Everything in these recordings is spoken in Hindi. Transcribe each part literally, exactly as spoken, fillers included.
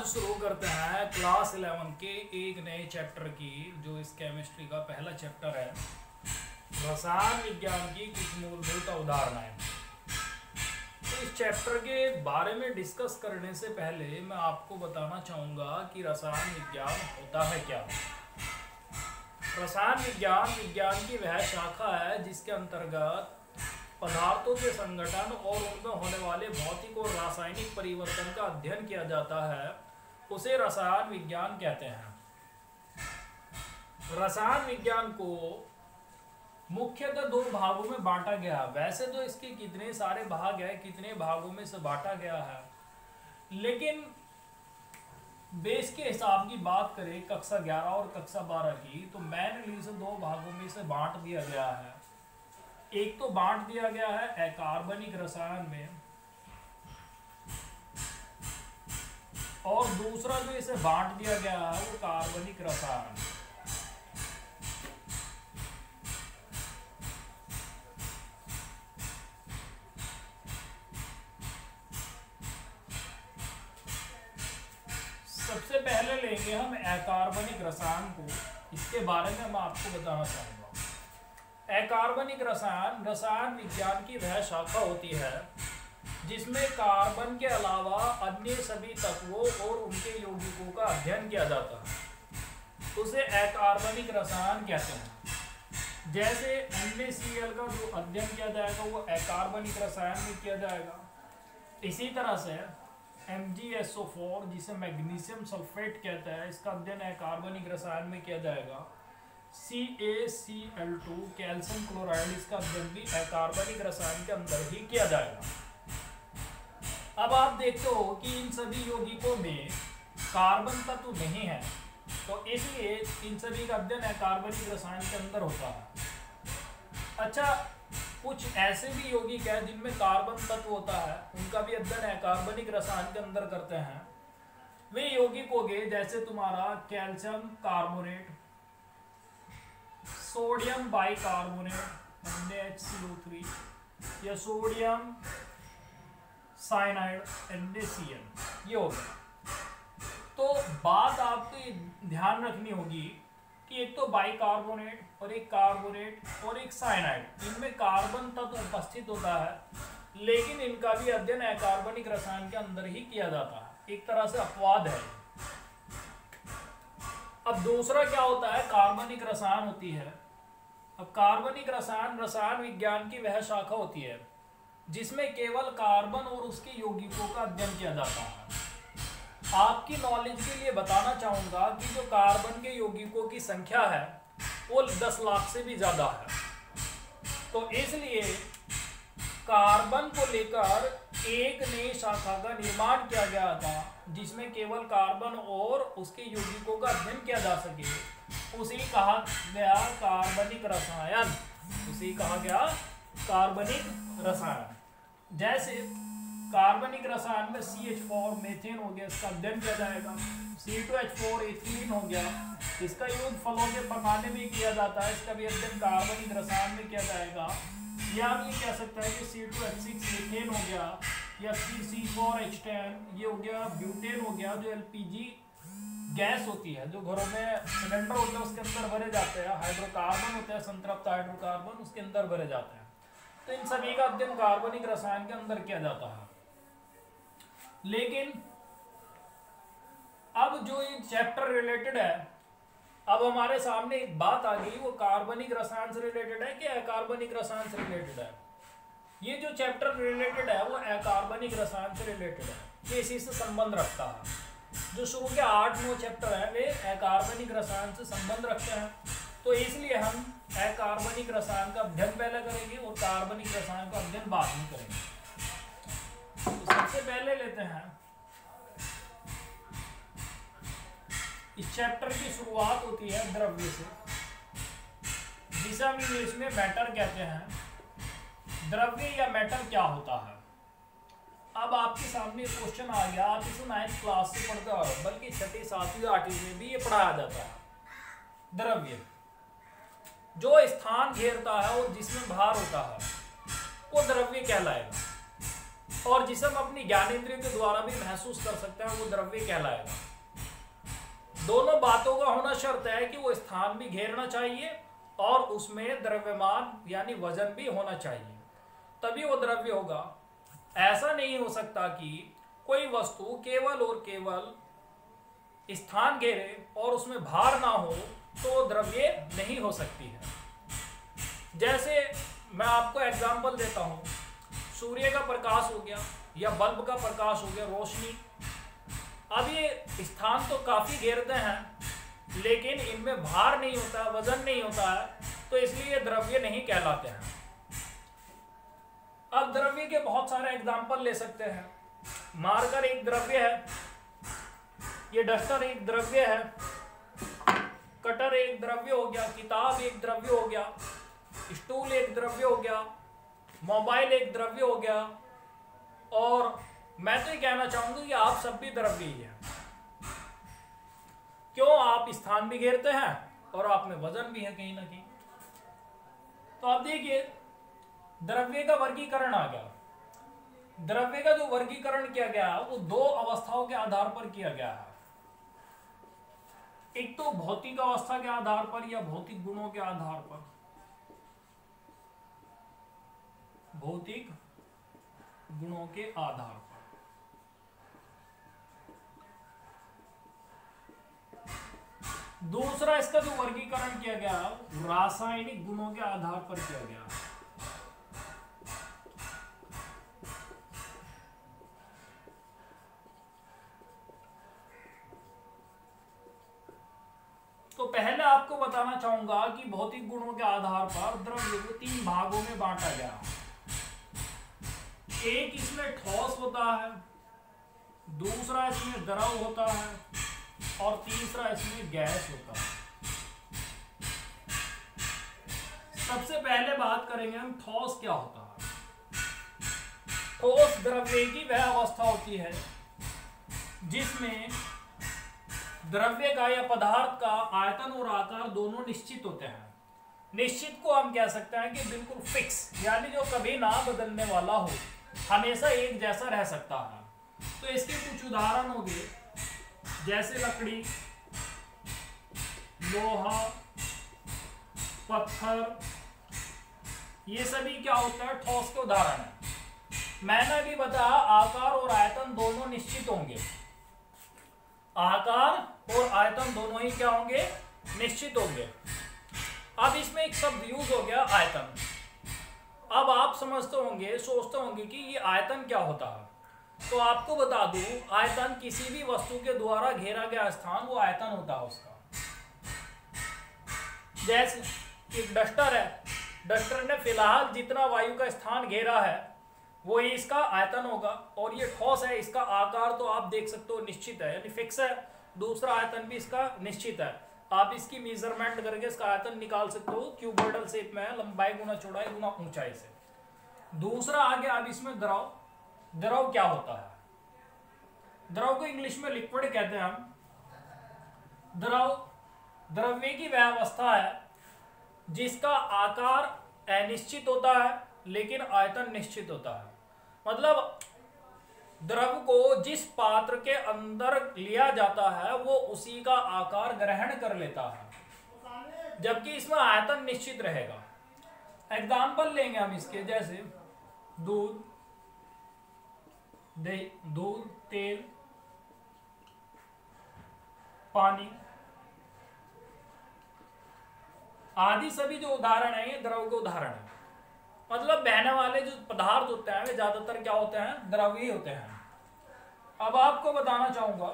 आज शुरू करते हैं क्लास इलेवन के एक नए चैप्टर की, जो इस केमिस्ट्री का पहला चैप्टर है, रसायन विज्ञान की कुछ मूलभूत अवधारणाएं। तो इस चैप्टर के बारे में डिस्कस करने से पहले मैं आपको बताना चाहूँगा कि रसायन विज्ञान होता है क्या। रसायन विज्ञान विज्ञान की वह शाखा है जिसके अंतर्गत पदार्थों के संगठन और उनमें होने वाले भौतिक और रासायनिक परिवर्तन का अध्ययन किया जाता है, उसे रसायन विज्ञान कहते हैं। रसायन विज्ञान को मुख्यतः दो भागों में बांटा गया। वैसे तो इसके कितने सारे भाग हैं, कितने भागों में से बांटा गया है, लेकिन बेस के हिसाब की बात करें कक्षा ग्यारह और कक्षा बारह की, तो मेनली इसे दो भागों में से बांट दिया गया है। एक तो बांट दिया गया है अकार्बनिक रसायन में, और दूसरा जो इसे बांट दिया गया है वो कार्बनिक रसायन। सबसे पहले लेंगे हम अकार्बनिक रसायन को। इसके बारे में मैं आपको बताना चाहूंगा। अकार्बनिक रसायन रसायन विज्ञान की वह शाखा होती है जिसमें कार्बन के अलावा अन्य सभी तत्वों और उनके यौगिकों का अध्ययन किया जाता है, उसे अकार्बनिक रसायन कहते हैं। जैसे एन ए सी एल का जो अध्ययन किया जाएगा वो अकार्बनिक रसायन में किया जाएगा। इसी तरह से M G S O four जिसे मैग्नीशियम सल्फेट कहता है, इसका अध्ययन अकार्बनिक रसायन में किया जाएगा। C A C L two calcium chloride, इसका अध्ययन भी अकार्बनिक रसायन के अंदर ही किया जाएगा। अब आप देखते हो कि इन सभी यौगिकों में कार्बन तत्व नहीं है, तो इसलिए इन सभी का अध्ययन अकार्बनिक रसायन के अंदर होता है। अच्छा, कुछ ऐसे भी यौगिक है जिनमें कार्बन तत्व होता है, उनका भी अध्ययन अकार्बनिक रसायन के अंदर करते हैं। वे यौगिक हो गए जैसे तुम्हारा calcium carbonate, sodium bicarbonate N A H C O three, या sodium cyanide N A C L, ये हो गया। तो बात आपको ध्यान रखनी होगी कि एक तो बाइकार्बोनेट और एक कार्बोनेट और एक साइनाइड, इनमें कार्बन तत्व उपस्थित होता है, लेकिन इनका भी अध्ययन अकार्बनिक रसायन के अंदर ही किया जाता है। एक तरह से अपवाद है। अब दूसरा क्या होता है, कार्बनिक रसायन होती है। अब कार्बनिक रसायन रसायन विज्ञान की वह शाखा होती है जिसमें केवल कार्बन और उसके यौगिकों का अध्ययन किया जाता है। आपकी नॉलेज के लिए बताना चाहूंगा कि जो कार्बन के यौगिकों की संख्या है वो दस लाख से भी ज्यादा है, तो इसलिए कार्बन को लेकर एक नई शाखा का निर्माण किया गया था जिसमें केवल कार्बन और उसके यौगिकों का अध्ययन किया जा सके। उसी कहा गया कार्बनिक रसायन, उसी कहा गया कार्बनिक रसायन। जैसे कार्बनिक रसायन में सी एच फोर मेथेन हो गया, इसका अध्ययन किया जाएगा। C two H four ethylene हो गया, इसका यूज फलों के पकाने में किया जाता है, इसका भी अध्ययन कार्बनिक रसायन में किया जाएगा। या हम ये कह सकते हैं कि C two H six methane हो गया, या सी फोर एच टेन, ये हो गया ब्यूटेन हो गया, जो एल पी जी गैस होती है, जो घरों में सिलेंडर होते हैं उसके अंदर भरे जाते हैं, हाइड्रोकार्बन होते हैं, संतृप्त हाइड्रोकार्बन उसके अंदर भरे जाते हैं। तो इन सभी का अध्ययन कार्बनिक रसायन के अंदर किया जाता है। लेकिन अब जो ये चैप्टर रिलेटेड है, अब हमारे सामने एक बात आ गई, वो कार्बनिक रसायन से रिलेटेड है कि अकार्बनिक रसायन से रिलेटेड है। ये जो चैप्टर रिलेटेड है वो अकार्बनिक रसायन से रिलेटेड है, ये इसी से संबंध रखता है। जो शुरू के आठ नौ चैप्टर है वे अकार्बनिक रसायन से संबंध रखते हैं, तो इसलिए हम अकार्बनिक रसायन का अध्ययन पहले करेंगे और कार्बनिक रसायन का अध्ययन बाद में करेंगे। तो सबसे पहले लेते हैं, इस चैप्टर की शुरुआत होती है द्रव्य से, जिसे हम इंग्लिश में मैटर कहते हैं। द्रव्य या मैटर क्या होता है? अब आपके सामने क्वेश्चन आ गया, आप इसे नाइन्थ क्लास से पढ़ते हो, बल्कि छठी सातवीं आठवीं में भी ये पढ़ाया जाता है। द्रव्य जो स्थान घेरता है और जिसमें भार होता है वो द्रव्य कहलाएगा। और जिसे हम अपनी ज्ञानेंद्रियों के द्वारा भी महसूस कर सकते हैं वो द्रव्य कहलाएगा। दोनों बातों का होना शर्त है कि वो स्थान भी घेरना चाहिए और उसमें द्रव्यमान यानी वजन भी होना चाहिए, तभी वो द्रव्य होगा। ऐसा नहीं हो सकता कि कोई वस्तु केवल और केवल स्थान घेरे और उसमें भार ना हो तो द्रव्य नहीं हो सकती है। जैसे मैं आपको एग्जांपल देता हूं, सूर्य का प्रकाश हो गया या बल्ब का प्रकाश हो गया, रोशनी। अब ये स्थान तो काफी घेरते हैं लेकिन इनमें भार नहीं होता, वजन नहीं होता है, तो इसलिए द्रव्य नहीं कहलाते हैं। अब द्रव्य के बहुत सारे एग्जांपल ले सकते हैं। मार्कर एक द्रव्य है, ये डस्टर एक द्रव्य है, कटर एक द्रव्य हो गया, किताब एक द्रव्य हो गया, स्टूल एक द्रव्य हो गया, मोबाइल एक द्रव्य हो गया, और मैं तो ये कहना चाहूंगा कि आप सब भी द्रव्य ही हैं। क्यों? आप स्थान भी घेरते हैं और आप में वजन भी है कहीं ना कहीं। तो आप देखिए द्रव्य का वर्गीकरण आ गया। द्रव्य का जो वर्गीकरण किया गया वो दो अवस्थाओं के आधार पर किया गया है। एक तो भौतिक अवस्था के आधार पर या भौतिक गुणों के आधार पर। भौतिक गुणों के आधार पर। दूसरा इसका जो वर्गीकरण किया गया रासायनिक गुणों के आधार पर किया गया। तो पहले आपको बताना चाहूंगा कि भौतिक गुणों के आधार पर द्रव्य को तीन भागों में बांटा गया। एक इसमें ठोस होता है, दूसरा इसमें द्रव होता है और तीसरा इसमें गैस होता है। सबसे पहले बात करेंगे हम ठोस क्या होता है। ठोस द्रव्य की वह अवस्था होती है जिसमें द्रव्य का या पदार्थ का आयतन और आकार दोनों निश्चित होते हैं। निश्चित को हम कह सकते हैं कि बिल्कुल फिक्स, यानी जो कभी ना बदलने वाला हो, हमेशा एक जैसा रह सकता है। तो इसके कुछ उदाहरण हो गए जैसे लकड़ी, लोहा, पत्थर, ये सभी क्या होता है? ठोस के उदाहरण है। मैंने भी बताया आकार और आयतन दोनों निश्चित होंगे। आकार और आयतन दोनों ही क्या होंगे? निश्चित होंगे। अब इसमें एक शब्द यूज हो गया आयतन। अब आप समझते होंगे, सोचते होंगे कि ये आयतन क्या होता है। तो आपको बता दूं, आयतन किसी भी वस्तु के द्वारा घेरा गया स्थान वो आयतन होता है उसका। जैसे एक डस्टर है, डस्टर ने फिलहाल जितना वायु का स्थान घेरा है वो ही इसका आयतन होगा। और ये ठोस है, इसका आकार तो आप देख सकते हो निश्चित है, यानी फिक्स है। दूसरा आयतन भी इसका निश्चित है। आप इसकी मेजरमेंट करके इसका आयतन निकाल सकते हो, क्यूबॉइडल शेप में है, लंबाई गुना चौड़ाई गुना ऊंचाई से। दूसरा आगे अब इसमें द्रव। द्रव क्या होता है? द्रव को इंग्लिश में लिक्विड कहते हैं हम। द्रव द्रव्य की वह अवस्था है जिसका आकार अनिश्चित होता है लेकिन आयतन निश्चित होता है। मतलब द्रव को जिस पात्र के अंदर लिया जाता है वो उसी का आकार ग्रहण कर लेता है, जबकि इसमें आयतन निश्चित रहेगा। एग्जाम्पल लेंगे हम इसके, जैसे दूध, दही, दूध, तेल, पानी आदि सभी जो उदाहरण है ये द्रव के उदाहरण है। मतलब बहने वाले जो पदार्थ होते हैं वे ज्यादातर क्या होते हैं? द्रव ही होते हैं। अब आपको बताना चाहूंगा,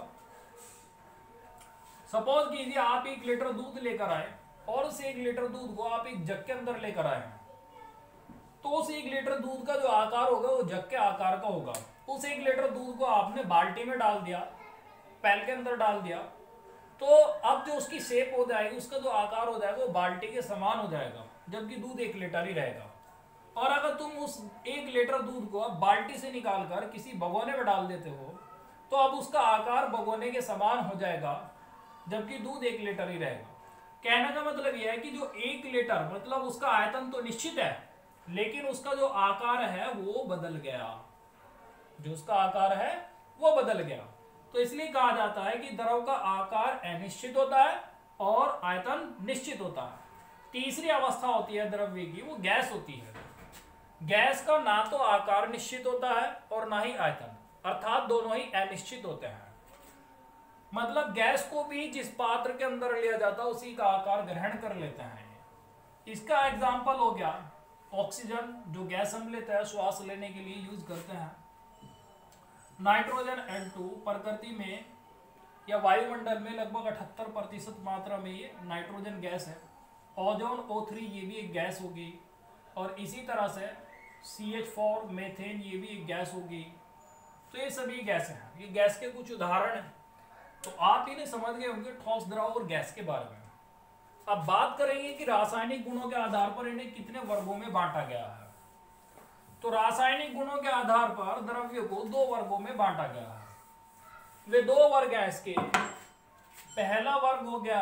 सपोज कीजिए आप एक लीटर दूध लेकर आए और उस एक लीटर दूध को आप एक जग के अंदर लेकर आए हैं। तो उस एक लीटर दूध का जो आकार होगा वो जग के आकार का होगा। उस एक लीटर दूध को आपने बाल्टी में डाल दिया, पैल के अंदर डाल दिया, तो अब जो उसकी शेप हो जाएगी, उसका जो आकार हो जाएगा वो बाल्टी के समान हो जाएगा, जबकि दूध एक लीटर ही रहेगा। और अगर तुम उस एक लीटर दूध को अब बाल्टी से निकालकर किसी भगोने में डाल देते हो तो अब उसका आकार भगोने के समान हो जाएगा, जबकि दूध एक लीटर ही रहेगा। कहने का मतलब यह है कि जो एक लीटर मतलब उसका आयतन तो निश्चित है लेकिन उसका जो आकार है वो बदल गया। जो उसका आकार है वो बदल गया। तो इसलिए कहा जाता है कि द्रव का आकार अनिश्चित होता है और आयतन निश्चित होता है। तीसरी अवस्था होती है द्रव्य की, वो गैस होती है। गैस का ना तो आकार निश्चित होता है और ना ही आयतन, अर्थात दोनों ही अनिश्चित होते हैं। मतलब गैस को भी जिस पात्र के अंदर लिया जाता है उसी का आकार ग्रहण कर लेते हैं। इसका एग्जाम्पल हो गया ऑक्सीजन, जो गैस हम लेते हैं श्वास लेने के लिए यूज करते हैं। नाइट्रोजन एन टू प्रकृति में या वायुमंडल में लगभग अठहत्तर प्रतिशत मात्रा में ये नाइट्रोजन गैस है। ओजोन ओ थ्री ये भी एक गैस होगी, और इसी तरह से सी एच फोर मेथेन ये भी एक गैस होगी। तो ये सभी गैस हैं, ये गैस के कुछ उदाहरण हैं। तो आप इन्हें समझ गए होंगे ठोस, द्रव और गैस के बारे में। अब बात करेंगे कि रासायनिक गुणों के आधार पर इन्हें कितने वर्गों में बांटा गया है। तो रासायनिक गुणों के आधार पर द्रव्य को दो वर्गों में बांटा गया है। वे दो वर्ग हैं इसके। पहला वर्ग हो गया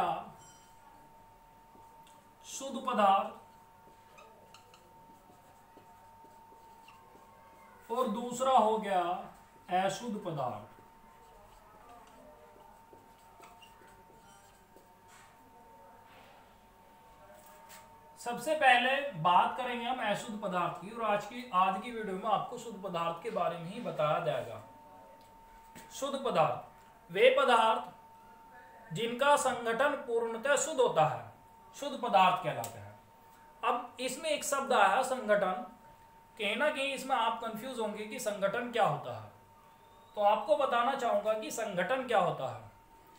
शुद्ध पदार्थ और दूसरा हो गया अशुद्ध पदार्थ। सबसे पहले बात करेंगे हम अशुद्ध पदार्थ की, और आज की आज की वीडियो में आपको शुद्ध पदार्थ के बारे में ही बताया जाएगा। शुद्ध पदार्थ वे पदार्थ जिनका संगठन पूर्णतः शुद्ध होता है, शुद्ध पदार्थ कहलाते हैं। अब इसमें एक शब्द आया है संगठन, कहीं ना कहीं इसमें आप कंफ्यूज होंगे कि संगठन क्या होता है। तो आपको बताना चाहूंगा कि संगठन क्या होता है।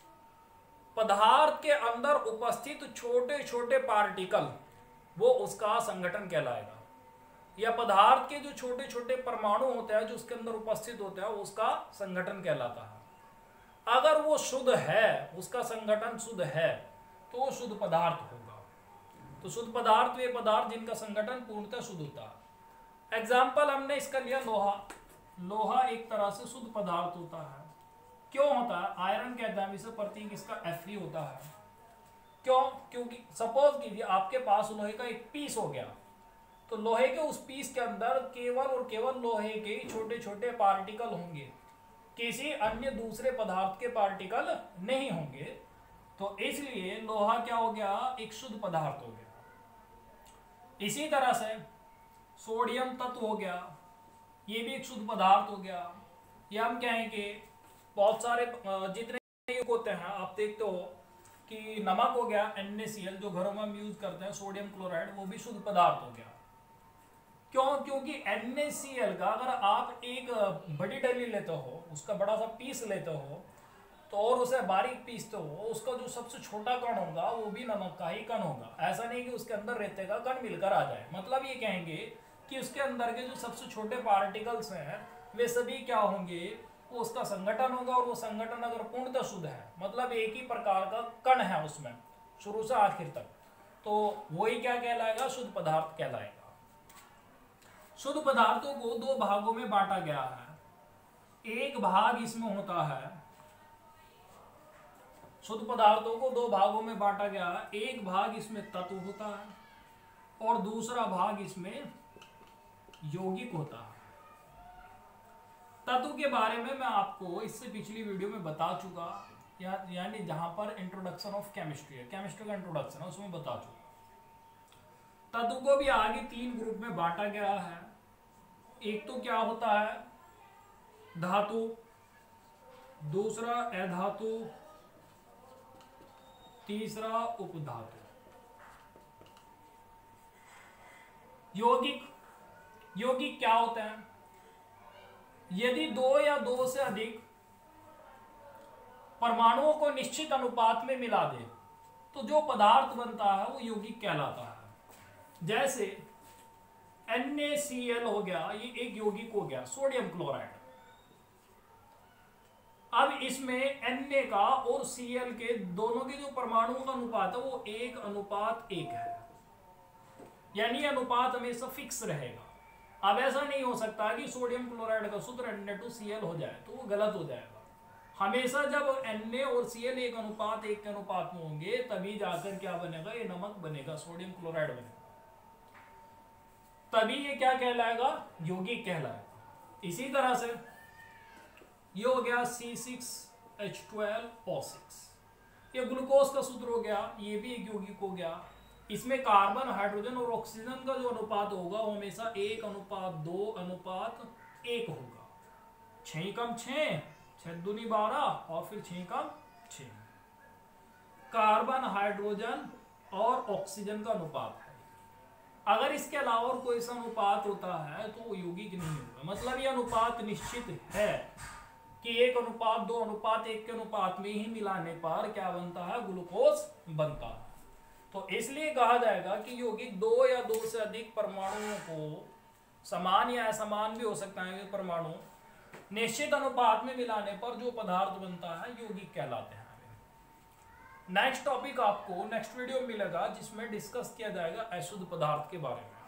पदार्थ के अंदर उपस्थित छोटे छोटे पार्टिकल, वो उसका संगठन कहलाएगा। या पदार्थ के जो छोटे छोटे परमाणु होते हैं जो उसके अंदर उपस्थित होते हैं, उसका संगठन कहलाता है। अगर वो शुद्ध है, उसका संगठन शुद्ध है, तो वो शुद्ध पदार्थ होगा। तो शुद्ध पदार्थ वे पदार्थ जिनका संगठन पूर्णतः शुद्ध होता है। एग्जाम्पल हमने इसका लिया लोहा। लोहा एक तरह से शुद्ध पदार्थ होता है। क्यों होता है? आयरन कहते हैं इसे, प्रतीक इसका एफ ई होता है। क्यों? क्योंकि सपोज कीजिए आपके पास लोहे का एक पीस हो गया, तो लोहे के उस पीस के अंदर केवल और केवल लोहे के छोटे छोटे पार्टिकल होंगे, किसी अन्य दूसरे पदार्थ के पार्टिकल नहीं होंगे। तो इसलिए लोहा क्या हो गया? एक शुद्ध पदार्थ हो गया। इसी तरह से सोडियम तत्व हो गया, ये भी एक शुद्ध पदार्थ हो गया। या हम कहेंगे बहुत सारे जितने होते हैं, आप देखते हो कि नमक हो गया एन ए सी एल, जो घरों में हम यूज करते हैं, सोडियम क्लोराइड, वो भी शुद्ध पदार्थ हो गया। क्यों? क्योंकि एन ए सी एल का अगर आप एक बड़ी डली लेते हो, उसका बड़ा सा पीस लेते हो, तो और उसे बारीक पीसते हो, उसका जो सबसे छोटा कण होगा वो भी नमक का ही कण होगा। ऐसा नहीं कि उसके अंदर रेते का कण मिलकर आ जाए। मतलब ये कहेंगे कि उसके अंदर के जो सबसे छोटे पार्टिकल्स हैं वे सभी क्या होंगे? वो उसका संगठन होगा, और वो संगठन अगर पूर्णतः शुद्ध है, मतलब एक ही प्रकार का कण है उसमें शुरू से आखिर तक, तो वही क्या कहलाएगा? शुद्ध पदार्थ कहलाएगा। शुद्ध पदार्थों को दो भागों में बांटा गया है। एक भाग इसमें होता है, शुद्ध पदार्थों को दो भागों में बांटा गया है। एक भाग इसमें तत्व होता है और दूसरा भाग इसमें यौगिक होता है। तत्व के बारे में मैं आपको इससे पिछली वीडियो में बता चुका, या यानी जहां पर इंट्रोडक्शन ऑफ केमिस्ट्री है, केमिस्ट्री का इंट्रोडक्शन है, उसमें बता चुका। तत्व को भी आगे तीन ग्रुप में बांटा गया है। एक तो क्या होता है? धातु, दूसरा अधातु, तीसरा उपधातु। यौगिक, यौगिक क्या होते हैं? यदि दो या दो से अधिक परमाणुओं को निश्चित अनुपात में मिला दे तो जो पदार्थ बनता है वो यौगिक कहलाता है। जैसे एन ए सी एल हो गया, ये एक यौगिक हो गया, सोडियम क्लोराइड। अब इसमें एन ए का और सी एल के दोनों के जो परमाणुओं का अनुपात है वो एक अनुपात एक है, यानी अनुपात हमेशा फिक्स रहेगा। अब ऐसा नहीं हो सकता कि सोडियम क्लोराइड का सूत्र N A two C L हो जाए, तो वो गलत हो जाएगा। हमेशा जब एन ए और सी एल एक अनुपात एक के अनुपात में होंगे तभी जाकर क्या बनेगा? ये नमक बनेगा, सोडियम क्लोराइड बनेगा, तभी ये क्या कहलाएगा? यौगिक कहलाएगा। इसी तरह से ये हो गया C six H twelve O six. ये ग्लूकोज का सूत्र हो गया, ये भी एक यौगिक हो गया। इसमें कार्बन, हाइड्रोजन और ऑक्सीजन का जो अनुपात होगा वो हमेशा एक अनुपात दो अनुपात एक होगा। छह कम छह, छह दूनी बारह और फिर छह कम छह। कार्बन, हाइड्रोजन और ऑक्सीजन का अनुपात है। अगर इसके अलावा और कोई सा अनुपात होता है तो वो यौगिक नहीं होगा। मतलब ये अनुपात निश्चित है कि एक अनुपात दो अनुपात एक के अनुपात में ही मिलाने पर क्या बनता है, ग्लूकोज बनता है। तो इसलिए कहा जाएगा कि यौगिक दो या दो से अधिक परमाणुओं को, समान या असमान भी हो सकता है परमाणु, निश्चित अनुपात में मिलाने पर जो पदार्थ बनता है यौगिक कहलाते हैं। नेक्स्ट टॉपिक आपको नेक्स्ट वीडियो में मिलेगा जिसमें डिस्कस किया जाएगा अशुद्ध पदार्थ के बारे में।